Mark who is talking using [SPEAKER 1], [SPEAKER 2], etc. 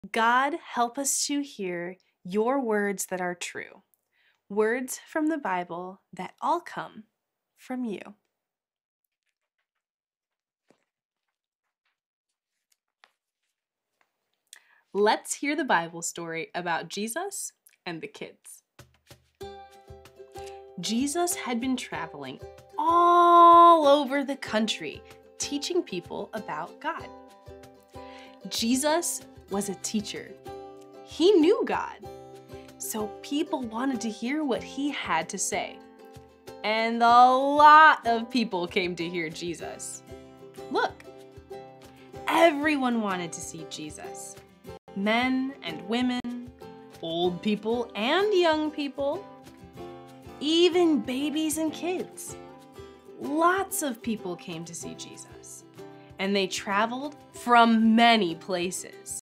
[SPEAKER 1] God, help us to hear your words that are true, words from the Bible that all come from you. Let's hear the Bible story about Jesus and the kids. Jesus had been traveling all over the country, teaching people about God. Jesus was a teacher. He knew God, so people wanted to hear what he had to say. And a lot of people came to hear Jesus. Look, everyone wanted to see Jesus. Men and women, old people and young people, even babies and kids. Lots of people came to see Jesus, and they traveled from many places.